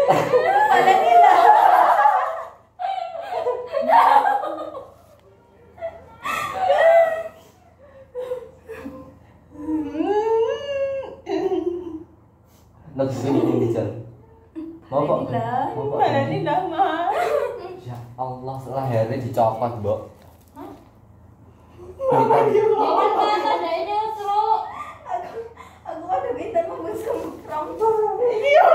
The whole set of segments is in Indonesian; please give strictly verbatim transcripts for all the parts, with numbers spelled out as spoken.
Valentina. Nak sini ini jalan. Mau kok? Mau kok? Valentina mah. Ya Allah, setelah hari dicopot, Mbok. Hah? Kita Jangan mana ada ini seru. Aku aku ada pintar membus kemprong. Iya.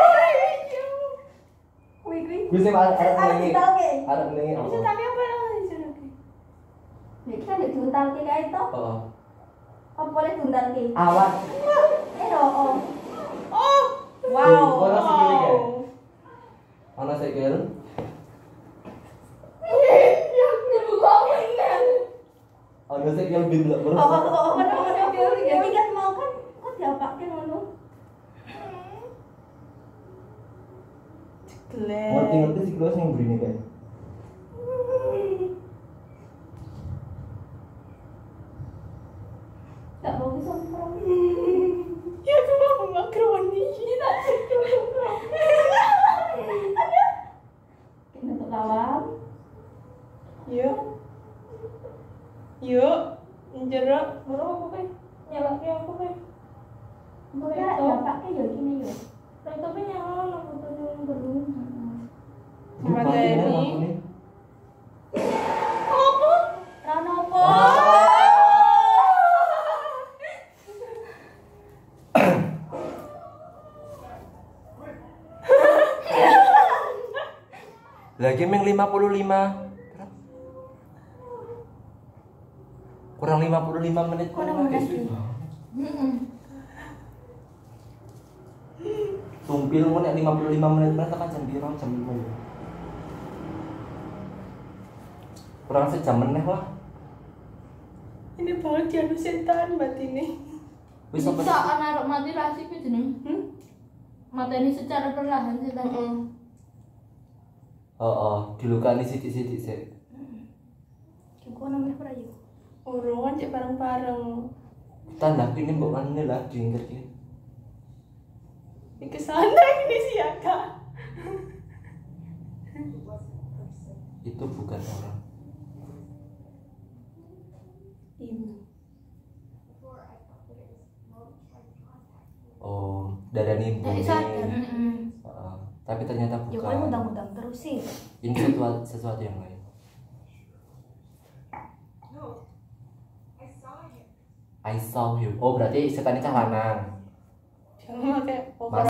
Wih, wih. gue sih arek nengi. Arek nengi. Bisa tanya apa lagi sih? Ya kita ada diuntal ke kayak itu. Heeh. Apa boleh diuntal ke? Awan. Eh, oh. Oh. Wow. Ora sikile kae. Ana sikil. Ya, dibuka kan. Ana sikil biblek terus. Oh, oh, oh, oh, oh, jadi kan mau kan kok diapake ngono. Ngerti-ngerti sih terus yang begini kayak. Tak mau bisa ngomong. Ya aku mau makaroni. Tak cukup. Ada. Kita untuk lawan. Yuk. Yuk. Njero, bro apa kae? Nyalake apa kae? Boleh ya pakai yo gini yo. Tapi nyala nang fotonya yang belum. Sama Teni. Apa? Rano apa? Lagi meng lima puluh lima. Kurang lima puluh lima menit. Kurang menit. Heeh. Tumpil mun nek lima puluh lima menit kan tekan jam piro jam lima. Kurang sejam meneh lah. Ini banget dianu setan batine. Wis apa? Bisa anak mati rasi ku jeneng. Hmm? Mateni secara perlahan sih tadi. Heeh. Oh, oh, dilukani sithik-sithik sik. Kok nang ora yo? Uruan cek bareng-bareng. Tanda ini mbok ngene lah diingker ki. Iki sana ini siaka. Itu bukan orang. Ibu. Oh, darani ibu. Nek sadar. Heeh. Heeh. Tapi ternyata Ya bukan. kowe mudang-mudang terus sih. Ini sesuatu, sesuatu yang lain. I saw him. Oh, berarti setan itu lanang. Jangan pakai